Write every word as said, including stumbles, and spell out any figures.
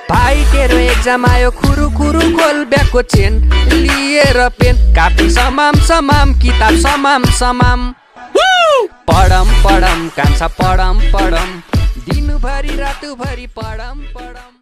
भाइ तेरो एक्जाम आयो खुरु खुरु खोल ब्यागको चेन लिएर पेन कापी समाम समाम किताब समाम समाम पढम पढम कान्छा पढम पढम दिनभरि रातभरि पढम पढम